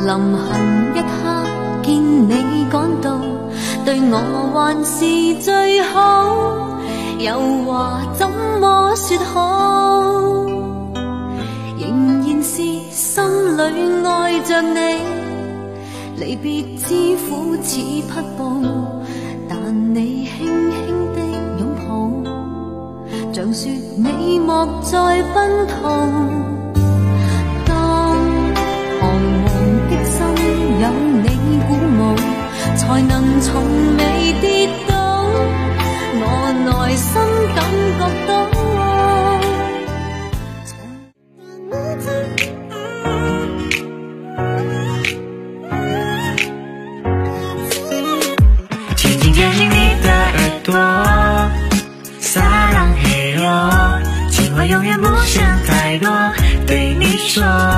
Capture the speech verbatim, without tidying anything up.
臨行一刻見你趕到，對我還是最好，又話怎麼說好？仍然是心裏愛着你，離別之苦似匹布，但你輕輕的擁抱，像說你莫再奔逃。當彷徨的心有你鼓舞，才能從未跌倒，我內心感覺到。 轻轻接近你的耳朵，撒浪嘿哟，情话永远不嫌太多，对你说。